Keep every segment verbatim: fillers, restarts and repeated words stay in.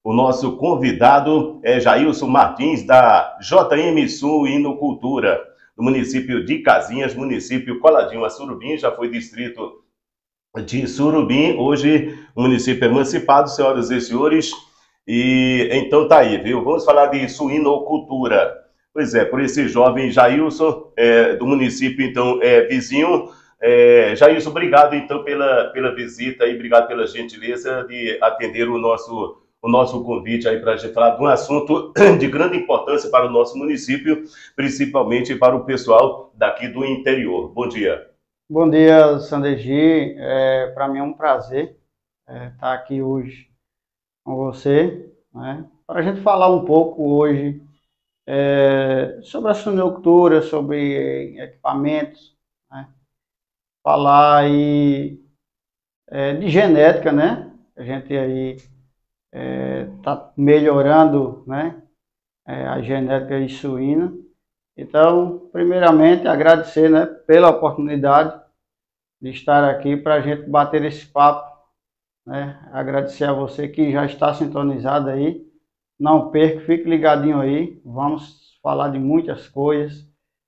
O nosso convidado é Jailson Martins, da J M Suinocultura, do município de Casinhas, município coladinho a Surubim, já foi distrito de Surubim, hoje o município emancipado, senhoras e senhores, e então tá aí, viu? Vamos falar de suinocultura. Pois é, por esse jovem Jailson, é, do município, então, é, vizinho. É, Jailson, obrigado, então, pela, pela visita e obrigado pela gentileza de atender o nosso, o nosso convite aí para a gente falar de um assunto de grande importância para o nosso município, principalmente para o pessoal daqui do interior. Bom dia. Bom dia, Sandergi. É, para mim é um prazer é, estar aqui hoje com você, né, para a gente falar um pouco hoje é, sobre a suinocultura, sobre equipamentos, né, falar aí é, de genética, né? A gente aí está é, melhorando, né, é, a genética suína. Então, primeiramente, agradecer, né, pela oportunidade de estar aqui para a gente bater esse papo, né? Agradecer a você que já está sintonizado aí. Não perca, fique ligadinho aí. Vamos falar de muitas coisas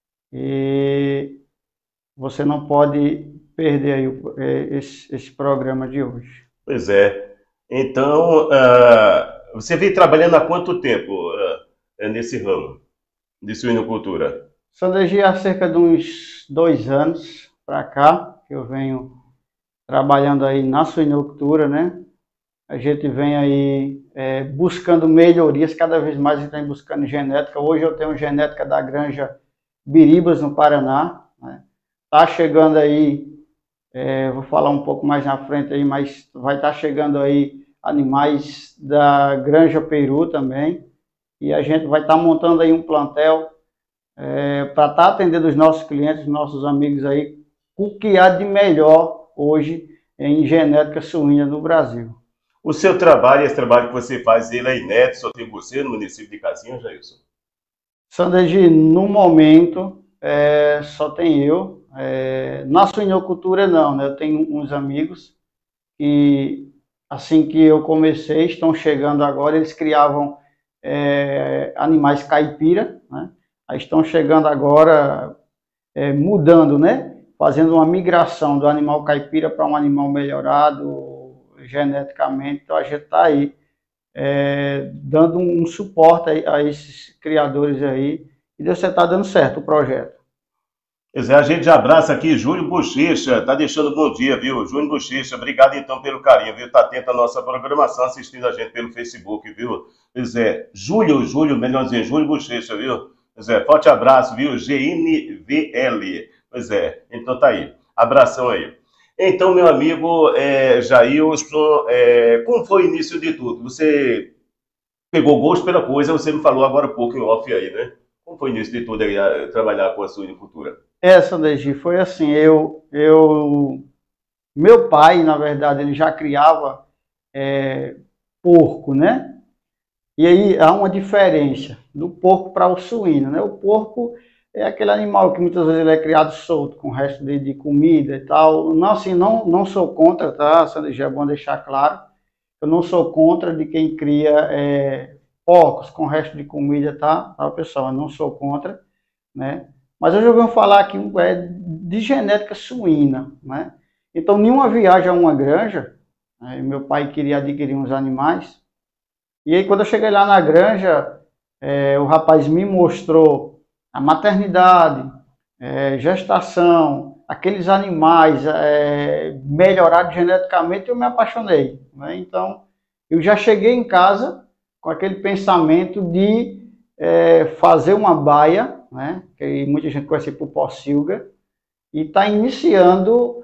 e você não pode perder aí esse, esse programa de hoje. Pois é. Então, uh, você vem trabalhando há quanto tempo uh, nesse ramo de suinocultura? Sandergi, há cerca de uns dois anos para cá, que eu venho trabalhando aí na suinocultura, né? A gente vem aí é, buscando melhorias, cada vez mais a gente vem buscando genética. Hoje eu tenho genética da granja Biribas, no Paraná, né? Tá chegando aí, é, vou falar um pouco mais na frente aí, mas vai estar tá chegando aí animais da granja Peru também. E a gente vai estar tá montando aí um plantel é, para estar tá atendendo os nossos clientes, os nossos amigos aí, o que há de melhor hoje em genética suína no Brasil. O seu trabalho, esse trabalho que você faz, ele é inédito, só tem você no município de Casinhas, Jailson? Sandergi, no momento, é, só tem eu. É, na suinocultura não, né? Eu tenho uns amigos que, assim que eu comecei, estão chegando agora, eles criavam é, animais caipira, né? Aí estão chegando agora, é, mudando, né? Fazendo uma migração do animal caipira para um animal melhorado geneticamente. Então a gente está aí é, dando um suporte a, a esses criadores aí e você está dando certo o projeto. Pois é, a gente já abraça aqui Júlio Bochecha, tá deixando bom dia, viu? Júlio Bochecha, obrigado então pelo carinho, viu? Tá atento à nossa programação, assistindo a gente pelo Facebook, viu? Pois é, Júlio, Júlio, melhorzinho, Júlio Bochecha, viu? Pois é, forte abraço, viu? G N V L. Pois é, então tá aí. Abração aí. Então, meu amigo é, Jailson, é, como foi o início de tudo? Você pegou gosto pela coisa, você me falou agora há pouco em off aí, né? Como foi o início de tudo aí, a, a trabalhar com a suinocultura? É, Sandergi, foi assim, eu, eu, meu pai, na verdade, ele já criava é, porco, né? E aí há uma diferença do porco para o suíno, né? O porco é aquele animal que muitas vezes ele é criado solto, com o resto de, de comida e tal. Não, assim, não, não sou contra, tá, Sandergi? É bom deixar claro. Eu não sou contra de quem cria é, porcos com o resto de comida, tá? Tá, pessoal? Eu não sou contra, né? Mas hoje eu vou falar aqui é, de genética suína, né? Então, nenhuma viagem a uma granja, né? Meu pai queria adquirir uns animais. E aí, quando eu cheguei lá na granja, é, o rapaz me mostrou a maternidade, é, gestação, aqueles animais é, melhorados geneticamente, eu me apaixonei, né? Então, eu já cheguei em casa com aquele pensamento de é, fazer uma baia, né? Que muita gente conhece por pocilga, e está iniciando,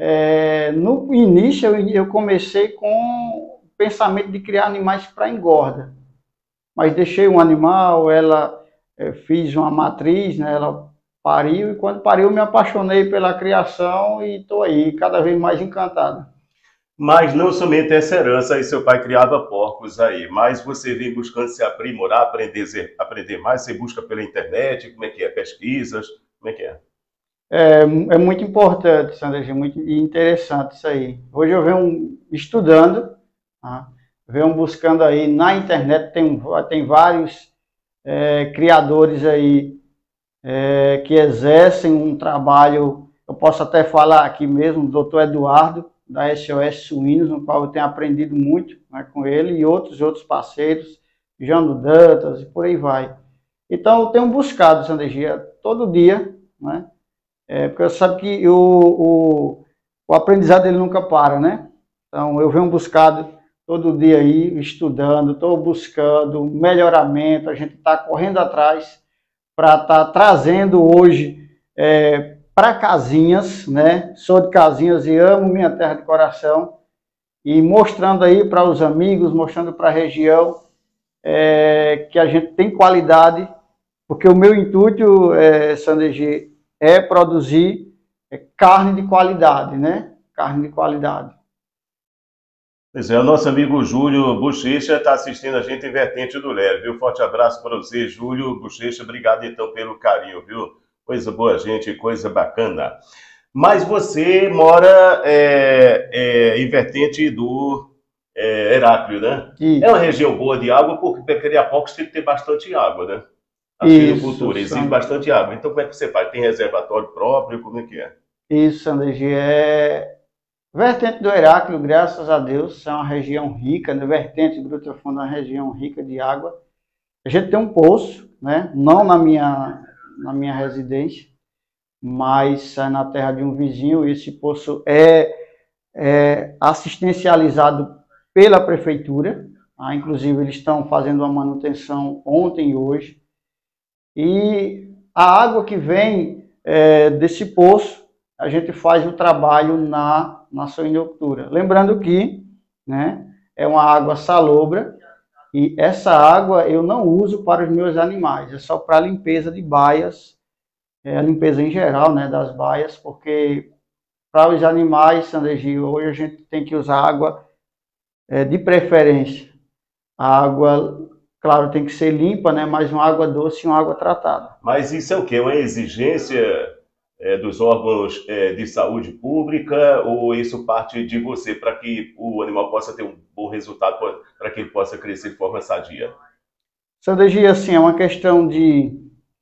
é, no início eu, eu comecei com o pensamento de criar animais para engorda, mas deixei um animal, ela é, fiz uma matriz, né? Ela pariu, e quando pariu eu me apaixonei pela criação e estou aí cada vez mais encantado. Mas não somente essa herança, aí seu pai criava porcos aí, mas você vem buscando se aprimorar, aprender, aprender mais, você busca pela internet, como é que é, pesquisas, como é que é? É, é muito importante, Sandra, é muito interessante isso aí. Hoje eu venho estudando, tá? venham buscando aí na internet, tem, tem vários é, criadores aí é, que exercem um trabalho, eu posso até falar aqui mesmo, o doutor Eduardo, da S O S Suínos, no qual eu tenho aprendido muito, né, com ele, e outros outros parceiros, Jano Dantas, e por aí vai. Então, eu tenho buscado essa energia todo dia, né, é, porque eu sabe que o, o, o aprendizado ele nunca para, né? Então, eu venho buscado todo dia aí, estudando, estou buscando melhoramento, a gente está correndo atrás para estar tá trazendo hoje é, para Casinhas, né? Sou de Casinhas e amo minha terra de coração, e mostrando aí para os amigos, mostrando para a região é, que a gente tem qualidade, porque o meu intuito, é, Sandergi, é produzir carne de qualidade, né? Carne de qualidade. Pois é, o nosso amigo Júlio Bochecha está assistindo a gente em Vertente do Lero, viu? Forte abraço para você, Júlio Bochecha. Obrigado, então, pelo carinho, viu? Coisa boa, gente, coisa bacana. Mas você mora é, é, em Vertente do é, Heráclio, né? Isso. É uma região boa de água, porque para criar porcos tem que ter bastante água, né? A suinocultura exige bastante água. Então, como é que você faz? Tem reservatório próprio? Como é que é? Isso, Sandergi, é... Vertente do Heráclio, graças a Deus, é uma região rica, né? Vertente do Gruta Funda é uma região rica de água. A gente tem um poço, né? Não na minha, na minha residência, mas é na terra de um vizinho. Esse poço é, é assistencializado pela prefeitura, tá? Inclusive eles estão fazendo uma manutenção ontem e hoje. E a água que vem é, desse poço, a gente faz o trabalho na, na suinocultura. Lembrando que, né, é uma água salobra, e essa água eu não uso para os meus animais, é só para a limpeza de baias, é, a limpeza em geral, né, das baias, porque para os animais, Sandergi, hoje a gente tem que usar água é, de preferência. A água, claro, tem que ser limpa, né, mas uma água doce e uma água tratada. Mas isso é o quê? Uma exigência É, dos órgãos é, de saúde pública, ou isso parte de você para que o animal possa ter um bom resultado, para que ele possa crescer de forma sadia? Sandergi, assim, é uma questão de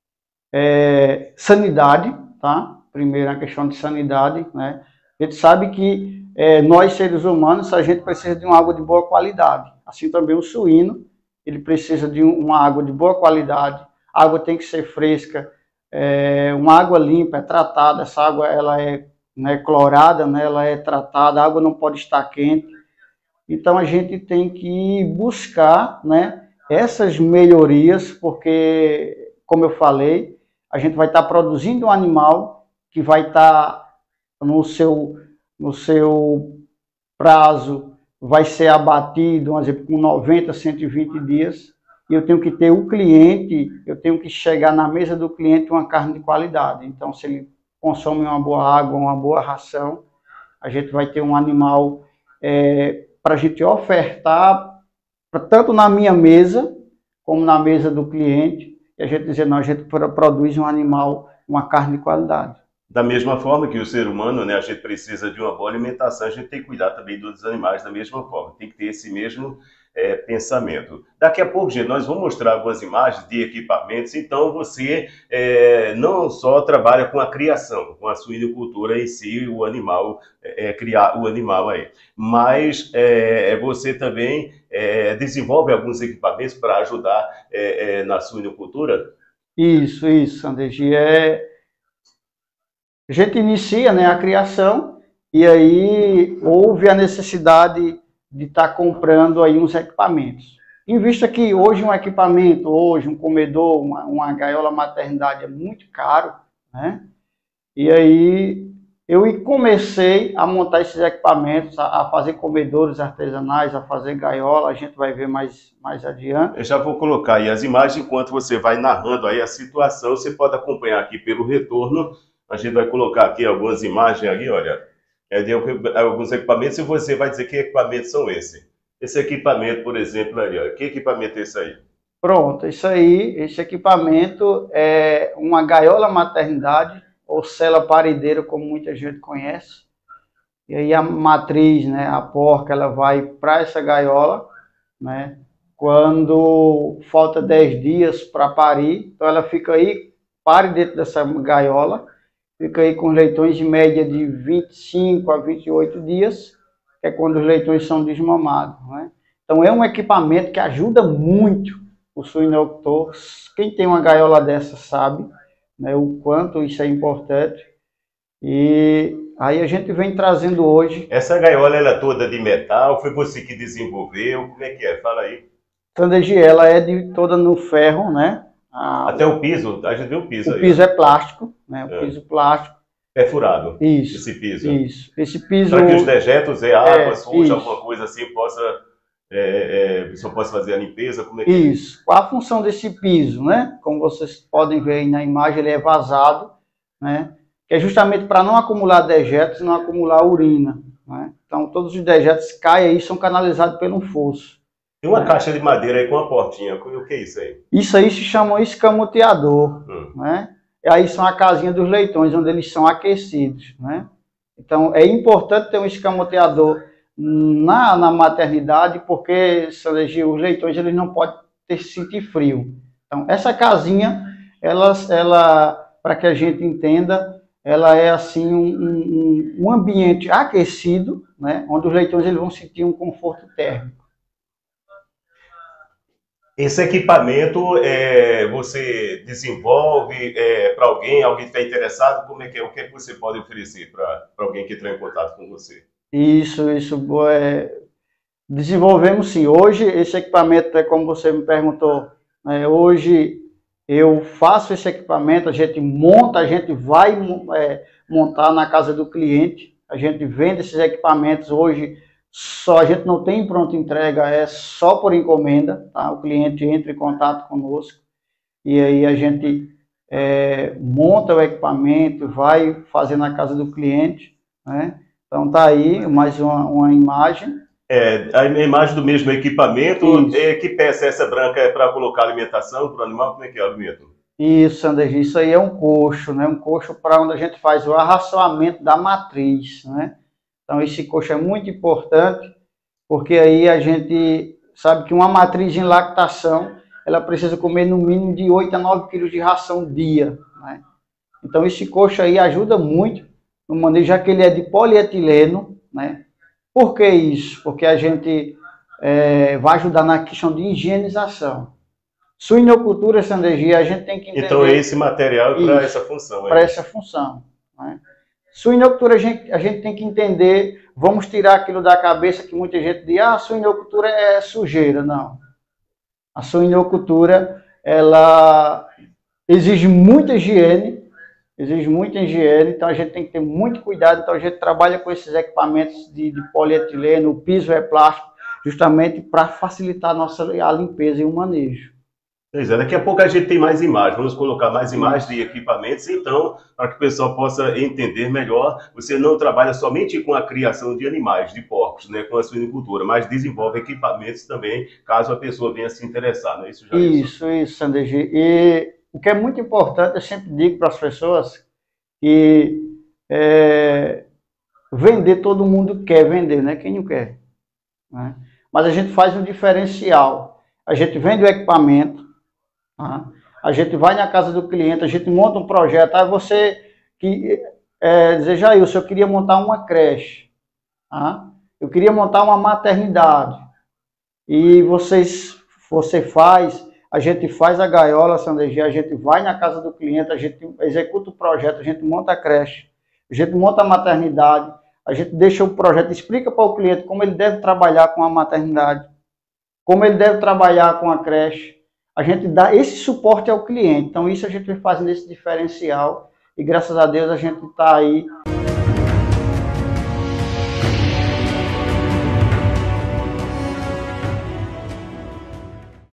é, sanidade, tá? Primeiro, a questão de sanidade, né? A gente sabe que é, nós, seres humanos, a gente precisa de uma água de boa qualidade. Assim também o suíno, ele precisa de uma água de boa qualidade. A água tem que ser fresca, É uma água limpa, é tratada, essa água ela é, né, clorada, né, ela é tratada, a água não pode estar quente. Então a gente tem que buscar, né, essas melhorias, porque, como eu falei, a gente vai estar produzindo um animal que vai estar no seu, no seu prazo, vai ser abatido, vamos dizer, com noventa, cento e vinte dias. E eu tenho que ter o cliente, eu tenho que chegar na mesa do cliente uma carne de qualidade. Então, se ele consome uma boa água, uma boa ração, a gente vai ter um animal é, para a gente ofertar, tanto na minha mesa, como na mesa do cliente, e a gente dizer, não, a gente produz um animal, uma carne de qualidade. Da mesma forma que o ser humano, né, a gente precisa de uma boa alimentação, a gente tem que cuidar também dos animais da mesma forma, tem que ter esse mesmo é, pensamento. Daqui a pouco, gente, nós vamos mostrar algumas imagens de equipamentos, então você é, não só trabalha com a criação, com a suinocultura em si, o animal, é, é, criar o animal aí, mas é, você também é, desenvolve alguns equipamentos para ajudar é, é, na suinocultura? Isso, isso, Sandergi, é... A gente inicia, né, a criação, e aí houve a necessidade de estar tá comprando aí uns equipamentos. Em vista que hoje um equipamento, hoje um comedor, uma, uma gaiola maternidade é muito caro, né? E aí eu comecei a montar esses equipamentos, a, a fazer comedores artesanais, a fazer gaiola, a gente vai ver mais, mais adiante. Eu já vou colocar aí as imagens, enquanto você vai narrando aí a situação, você pode acompanhar aqui pelo retorno. A gente vai colocar aqui algumas imagens aí, olha, é de alguns equipamentos, e você vai dizer que equipamentos são esses. Esse equipamento, por exemplo, ali, olha, que equipamento é esse aí? Pronto, isso aí, esse equipamento é uma gaiola maternidade, ou cela paredeira, como muita gente conhece. E aí a matriz, né, a porca, ela vai para essa gaiola, né? Quando falta dez dias para parir, então ela fica aí, pare dentro dessa gaiola, fica aí com os leitões de média de vinte e cinco a vinte e oito dias, que é quando os leitões são desmamados, né? Então é um equipamento que ajuda muito o suinocultor. Quem tem uma gaiola dessa sabe, né, o quanto isso é importante. E aí a gente vem trazendo hoje... Essa gaiola, ela é toda de metal? Foi você que desenvolveu? Como é que é? Fala aí. Sandegi, ela é de, toda no ferro, né? A, Até o piso, a gente vê o piso o aí. O piso é plástico, né? O é. piso plástico. É furado. Isso. Esse piso. Isso. Esse piso... Para que os dejetos, é água, é, suja, isso. alguma coisa assim, possa... É, é, a pessoa possa fazer a limpeza, como é que Isso. É? Qual a função desse piso, né? Como vocês podem ver aí na imagem, ele é vazado, né? Que é justamente para não acumular dejetos e não acumular urina, né? Então, todos os dejetos que caem aí são canalizados pelo um fosso. Tem uma né? caixa de madeira aí com uma portinha, o que é isso aí? Isso aí se chama escamoteador, hum. né? E aí são a casinha dos leitões, onde eles são aquecidos, né? Então, é importante ter um escamoteador Na, na maternidade, porque os leitões eles não podem ter, sentir frio. Então, essa casinha, ela, ela para que a gente entenda, ela é assim um, um, um ambiente aquecido, né, onde os leitões eles vão sentir um conforto térmico. Esse equipamento é, você desenvolve é, para alguém, alguém que está interessado, como é que é? O que é que você pode oferecer para alguém que entra em contato com você? Isso, isso, é, desenvolvemos sim. Hoje, esse equipamento, é como você me perguntou, né, hoje eu faço esse equipamento, a gente monta, a gente vai é, montar na casa do cliente, a gente vende esses equipamentos hoje, só a gente não tem pronta entrega, é só por encomenda, tá? O cliente entra em contato conosco e aí a gente é, monta o equipamento, vai fazer na casa do cliente, né? Então tá aí mais uma, uma imagem. É, a imagem do mesmo equipamento. É, que peça é essa branca? É para colocar alimentação para o animal? Como é que é o alimento? Isso, Anderson, isso aí é um coxo, né? Um coxo para onde a gente faz o arraçoamento da matriz, né? Então esse coxo é muito importante, porque aí a gente sabe que uma matriz em lactação, ela precisa comer no mínimo de oito a nove quilos de ração dia, né? Então esse coxo aí ajuda muito no manejo, já que ele é de polietileno, né? Por que isso? Porque a gente é, vai ajudar na questão de higienização. Suinocultura, essa energia, a gente tem que entender... Então esse material é para essa função. Para essa função, né? Suinocultura, a gente, a gente tem que entender, vamos tirar aquilo da cabeça que muita gente diz, ah, a suinocultura é sujeira. Não. A suinocultura, ela exige muita higiene, exige muita higiene, então a gente tem que ter muito cuidado. Então a gente trabalha com esses equipamentos de, de polietileno, o piso é plástico, justamente para facilitar a nossa a limpeza e o manejo. Pois é, daqui a pouco a gente tem mais imagens, vamos colocar mais imagens de equipamentos, então, para que o pessoal possa entender melhor, você não trabalha somente com a criação de animais, de porcos, né, com a suinocultura, mas desenvolve equipamentos também, caso a pessoa venha se interessar, não é isso, Jailson? Isso, isso, Sandegi. E o que é muito importante, eu sempre digo para as pessoas que é, vender todo mundo quer vender, né? Quem não quer, né? Mas a gente faz um diferencial. A gente vende o equipamento, tá? A gente vai na casa do cliente, a gente monta um projeto. Aí você que é, dizer, Jailson, eu queria montar uma creche, tá? Eu queria montar uma maternidade. E vocês, você faz... A gente faz a gaiola, Sandegi, a gente vai na casa do cliente, a gente executa o projeto, a gente monta a creche, a gente monta a maternidade, a gente deixa o projeto, explica para o cliente como ele deve trabalhar com a maternidade, como ele deve trabalhar com a creche. A gente dá esse suporte ao cliente. Então isso a gente vai fazendo esse diferencial e graças a Deus a gente está aí